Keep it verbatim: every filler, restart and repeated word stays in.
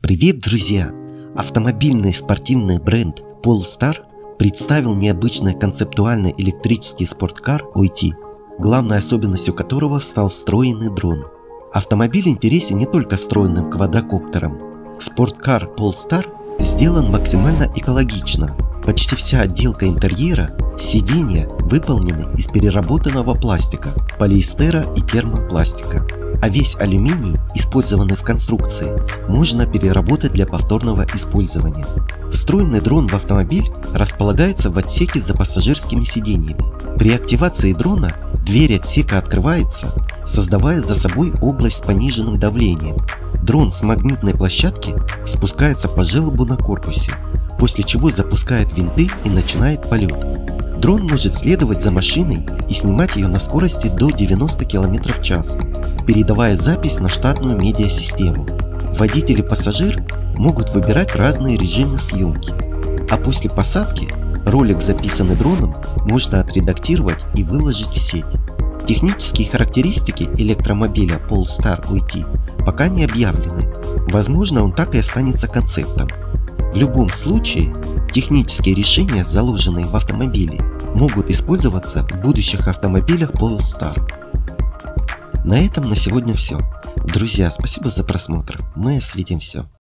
Привет, друзья! Автомобильный спортивный бренд Polestar представил необычный концептуальный электрический спорткар ой ти, главной особенностью которого стал встроенный дрон. Автомобиль интересен не только встроенным квадрокоптером. Спорткар Polestar сделан максимально экологично. Почти вся отделка интерьера, сиденья выполнены из переработанного пластика, полиэстера и термопластика. А весь алюминий, использованный в конструкции, можно переработать для повторного использования. Встроенный дрон в автомобиль располагается в отсеке за пассажирскими сиденьями. При активации дрона дверь отсека открывается, создавая за собой область с пониженным давлением. Дрон с магнитной площадки спускается по желобу на корпусе, после чего запускает винты и начинает полет. Дрон может следовать за машиной и снимать ее на скорости до девяноста километров в час, передавая запись на штатную медиасистему. Водитель и пассажир могут выбирать разные режимы съемки, а после посадки ролик, записанный дроном, можно отредактировать и выложить в сеть. Технические характеристики электромобиля Polestar ой ти пока не объявлены, возможно, он так и останется концептом. В любом случае, технические решения, заложенные в автомобиле, могут использоваться в будущих автомобилях Polestar. На этом на сегодня все. Друзья, спасибо за просмотр. Мы осветим все.